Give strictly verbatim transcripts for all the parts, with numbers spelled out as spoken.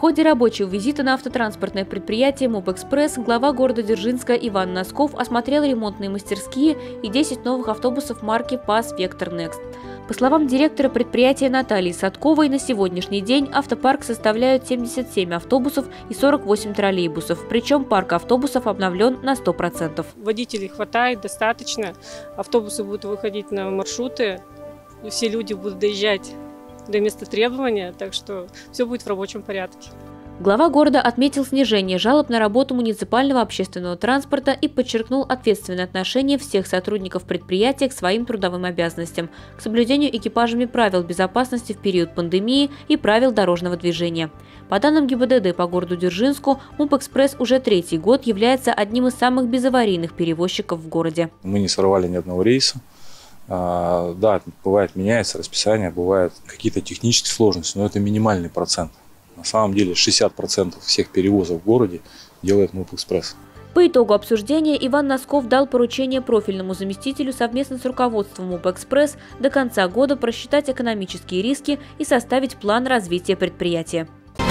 ходе рабочего визита на автотранспортное предприятие МУП-Экспресс глава города Дзержинска Иван Носков осмотрел ремонтные мастерские и десять новых автобусов марки ПАЗ «Вектор Некст». По словам директора предприятия Натальи Садковой, на сегодняшний день автопарк составляет семьдесят семь автобусов и сорок восемь троллейбусов, причем парк автобусов обновлен на сто процентов. Водителей хватает достаточно, автобусы будут выходить на маршруты, все люди будут доезжать до места требования, так что все будет в рабочем порядке. Глава города отметил снижение жалоб на работу муниципального общественного транспорта и подчеркнул ответственное отношение всех сотрудников предприятия к своим трудовым обязанностям, к соблюдению экипажами правил безопасности в период пандемии и правил дорожного движения. По данным ГИБДД по городу Дзержинску, МУП-Экспресс уже третий год является одним из самых безаварийных перевозчиков в городе. Мы не сорвали ни одного рейса. А, да, бывает меняется расписание, бывают какие-то технические сложности, но это минимальный процент. На самом деле шестьдесят процентов всех перевозок в городе делает МУП-Экспресс. По итогу обсуждения Иван Носков дал поручение профильному заместителю совместно с руководством МУП-Экспресс до конца года просчитать экономические риски и составить план развития предприятия.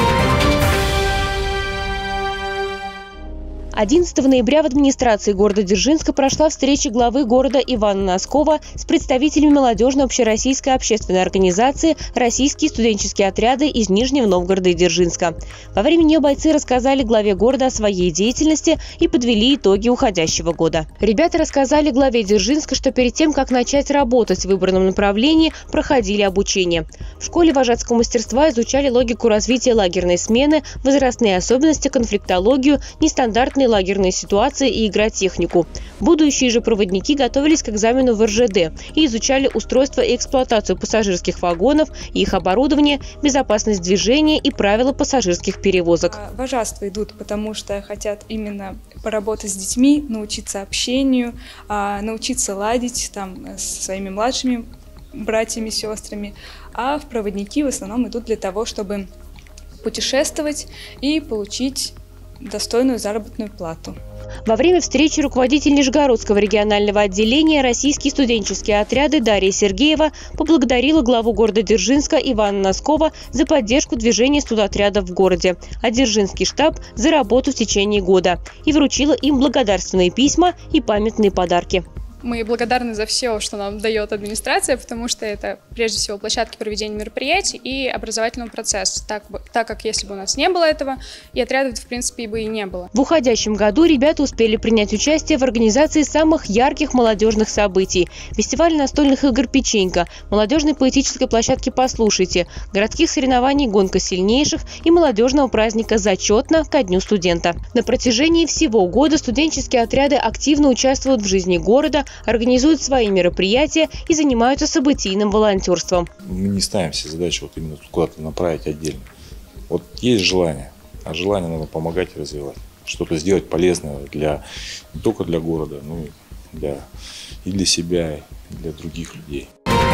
одиннадцатого ноября в администрации города Дзержинска прошла встреча главы города Ивана Носкова с представителями молодежной общероссийской общественной организации «Российские студенческие отряды» из Нижнего Новгорода и Дзержинска. Во время нее бойцы рассказали главе города о своей деятельности и подвели итоги уходящего года. Ребята рассказали главе Дзержинска, что перед тем, как начать работать в выбранном направлении, проходили обучение. В школе вожатского мастерства изучали логику развития лагерной смены, возрастные особенности, конфликтологию, нестандартные лагерные ситуации и игротехнику. Будущие же проводники готовились к экзамену в эр жэ дэ и изучали устройство и эксплуатацию пассажирских вагонов, их оборудование, безопасность движения и правила пассажирских перевозок. Вожатство идут, потому что хотят именно поработать с детьми, научиться общению, научиться ладить там, со своими младшими братьями, сестрами. А в проводники в основном идут для того, чтобы путешествовать и получить достойную заработную плату. Во время встречи руководитель Нижегородского регионального отделения «Российские студенческие отряды» Дарья Сергеева поблагодарила главу города Дзержинска Ивана Носкова за поддержку движения студотрядов в городе, а Дзержинский штаб за работу в течение года и вручила им благодарственные письма и памятные подарки. Мы благодарны за все, что нам дает администрация, потому что это прежде всего площадки проведения мероприятий и образовательного процесса, так, так как если бы у нас не было этого, и отрядов в принципе бы и не было. В уходящем году ребята успели принять участие в организации самых ярких молодежных событий: фестиваля настольных игр «Печенька», молодежной поэтической площадки «Послушайте», городских соревнований «Гонка сильнейших» и молодежного праздника «Зачетно» ко Дню студента. На протяжении всего года студенческие отряды активно участвуют в жизни города, организуют свои мероприятия и занимаются событийным волонтерством. Мы не ставим себе задачу вот именно куда-то направить отдельно. Вот есть желание, а желание надо помогать и развивать. Что-то сделать полезное для, не только для города, но и для, и для себя, и для других людей.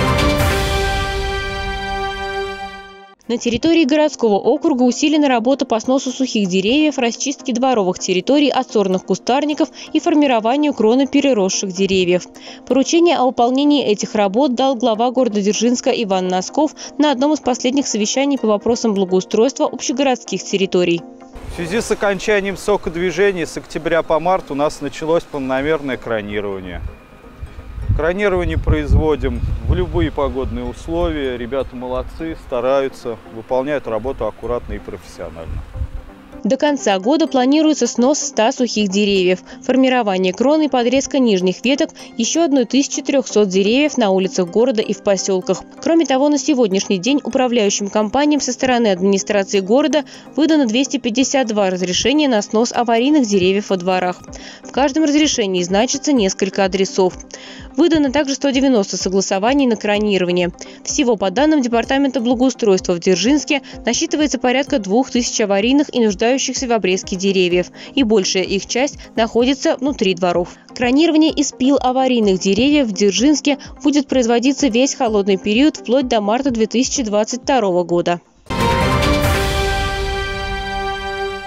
На территории городского округа усилена работа по сносу сухих деревьев, расчистке дворовых территорий от сорных кустарников и формированию кроны переросших деревьев. Поручение о выполнении этих работ дал глава города Дзержинска Иван Носков на одном из последних совещаний по вопросам благоустройства общегородских территорий. В связи с окончанием срока движения с октября по март у нас началось планомерное кронирование. Кронирование производим в любые погодные условия. Ребята молодцы, стараются, выполняют работу аккуратно и профессионально. До конца года планируется снос ста сухих деревьев, формирование крон и подрезка нижних веток еще тысячи трёхсот деревьев на улицах города и в поселках. Кроме того, на сегодняшний день управляющим компаниям со стороны администрации города выдано двести пятьдесят два разрешения на снос аварийных деревьев во дворах. В каждом разрешении значится несколько адресов. Выдано также сто девяносто согласований на кронирование. Всего, по данным Департамента благоустройства в Дзержинске, насчитывается порядка двух тысяч аварийных и нуждающихся в обрезке деревьев, и большая их часть находится внутри дворов. Кронирование из пил аварийных деревьев в Дзержинске будет производиться весь холодный период вплоть до марта две тысячи двадцать второго года.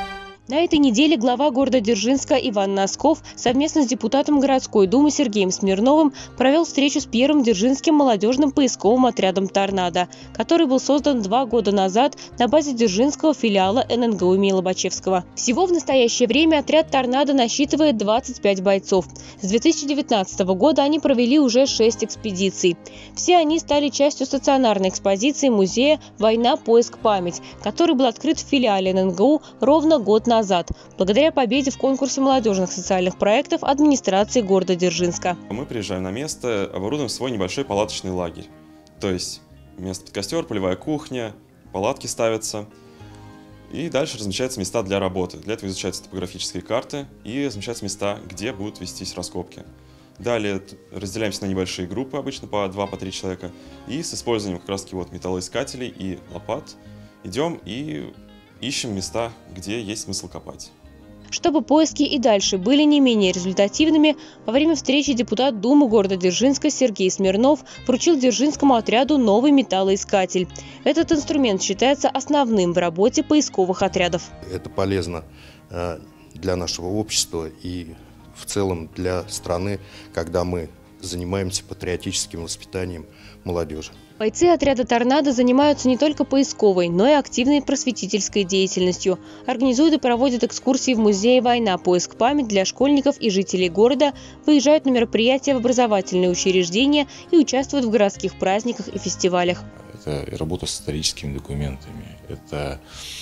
На этой неделе глава города Дзержинска Иван Носков совместно с депутатом городской думы Сергеем Смирновым провел встречу с первым дзержинским молодежным поисковым отрядом «Торнадо», который был создан два года назад на базе дзержинского филиала эн эн гэ у имени Лобачевского. Всего в настоящее время отряд «Торнадо» насчитывает двадцать пять бойцов. С две тысячи девятнадцатого года они провели уже шесть экспедиций. Все они стали частью стационарной экспозиции музея «Война, поиск, память», который был открыт в филиале эн эн гэ у ровно год назад. назад, благодаря победе в конкурсе молодежных социальных проектов администрации города Дзержинска. Мы приезжаем на место, оборудуем свой небольшой палаточный лагерь. То есть место под костер, полевая кухня, палатки ставятся. И дальше размещаются места для работы. Для этого изучаются топографические карты и размещаются места, где будут вестись раскопки. Далее разделяемся на небольшие группы, обычно по два по три человека. И с использованием как раз таки вот металлоискателей и лопат идем и ищем места, где есть смысл копать. Чтобы поиски и дальше были не менее результативными, во время встречи депутат Думы города Дзержинска Сергей Смирнов вручил дзержинскому отряду новый металлоискатель. Этот инструмент считается основным в работе поисковых отрядов. Это полезно для нашего общества и в целом для страны, когда мы занимаемся патриотическим воспитанием молодежи. Бойцы отряда «Торнадо» занимаются не только поисковой, но и активной просветительской деятельностью. Организуют и проводят экскурсии в музее «Война, поиск, память» для школьников и жителей города, выезжают на мероприятия в образовательные учреждения и участвуют в городских праздниках и фестивалях. Это работа с историческими документами, это,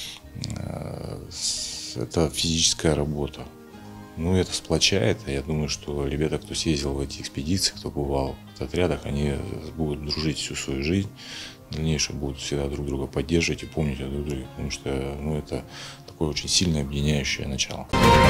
это физическая работа. Ну, это сплочает. Я думаю, что ребята, кто съездил в эти экспедиции, кто бывал в отрядах, они будут дружить всю свою жизнь. В дальнейшем будут всегда друг друга поддерживать и помнить о друг друге, потому что ну, это такое очень сильное объединяющее начало.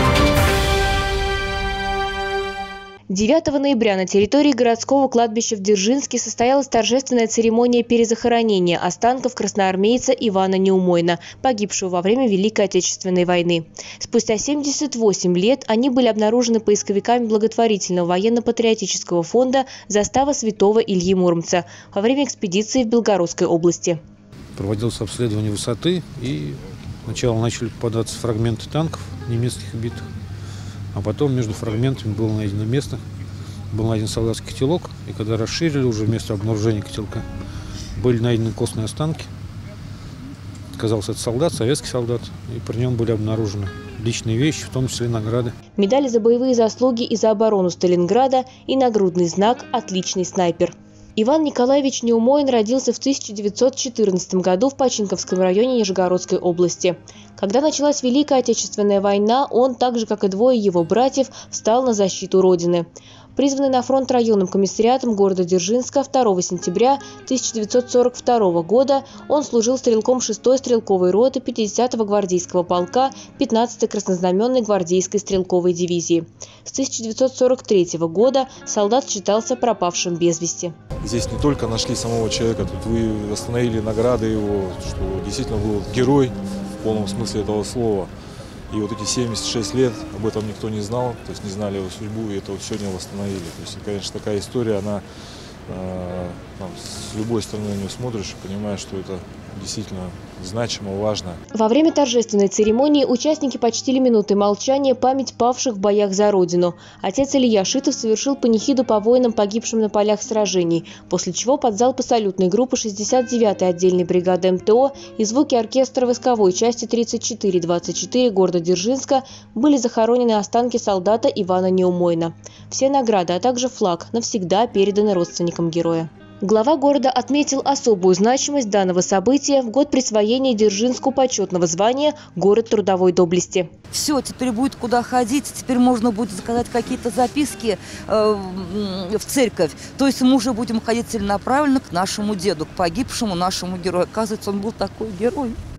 девятого ноября на территории городского кладбища в Дзержинске состоялась торжественная церемония перезахоронения останков красноармейца Ивана Неумойна, погибшего во время Великой Отечественной войны. Спустя семьдесят восемь лет они были обнаружены поисковиками благотворительного военно-патриотического фонда «Застава святого Ильи Муромца» во время экспедиции в Белгородской области. Проводилось обследование высоты, и сначала начали попадаться фрагменты танков немецких убитых. А потом между фрагментами было найдено место, был найден солдатский котелок, и когда расширили уже место обнаружения котелка, были найдены костные останки. Оказался это солдат, советский солдат, и при нем были обнаружены личные вещи, в том числе награды. Медали за боевые заслуги и за оборону Сталинграда и нагрудный знак «Отличный снайпер». Иван Николаевич Неумойн родился в тысяча девятьсот четырнадцатом году в Починковском районе Нижегородской области. Когда началась Великая Отечественная война, он, так же как и двое его братьев, встал на защиту Родины. Призванный на фронт районным комиссариатом города Дзержинска второго сентября тысяча девятьсот сорок второго года, он служил стрелком шестой стрелковой роты пятидесятого гвардейского полка пятнадцатой краснознаменной гвардейской стрелковой дивизии. С тысяча девятьсот сорок третьего года солдат считался пропавшим без вести. Здесь не только нашли самого человека, тут вы восстановили награды его, что действительно был герой в полном смысле этого слова. И вот эти семьдесят шесть лет об этом никто не знал, то есть не знали его судьбу, и это вот сегодня восстановили. То есть, конечно, такая история, она э, там, с любой стороны на нее смотришь и понимаешь, что это действительно значимо, важно. Во время торжественной церемонии участники почтили минутой молчания память павших в боях за Родину. Отец Илья Шитов совершил панихиду по воинам, погибшим на полях сражений, после чего под залпы салютной группы шестьдесят девятой отдельной бригады эм тэ о и звуки оркестра войсковой части тридцать четыре двадцать четыре города Дзержинска были захоронены останки солдата Ивана Неумойна. Все награды, а также флаг навсегда переданы родственникам героя. Глава города отметил особую значимость данного события в год присвоения Дзержинску почетного звания «Город трудовой доблести». Все, теперь будет куда ходить, теперь можно будет заказать какие-то записки э, в церковь. То есть мы уже будем ходить целенаправленно к нашему деду, к погибшему нашему герою. Оказывается, он был такой герой.